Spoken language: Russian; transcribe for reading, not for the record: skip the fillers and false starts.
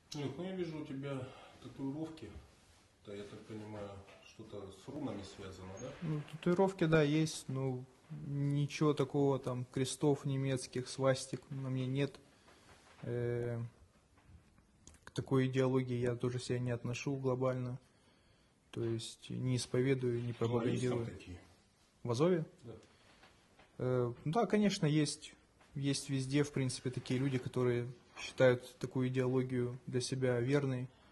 Люк, ну я вижу у тебя татуировки. Да, я так понимаю, что-то с рунами связано, да? Ну, татуировки, да, есть, но ничего такого там, крестов немецких, свастик на мне нет. К такой идеологии я тоже себя не отношу глобально. То есть не исповедую, не Ну, а есть там пропагандирую. такие? В Азове? Да. Да, конечно, есть. Есть везде, в принципе, такие люди, которые считают такую идеологию для себя верной.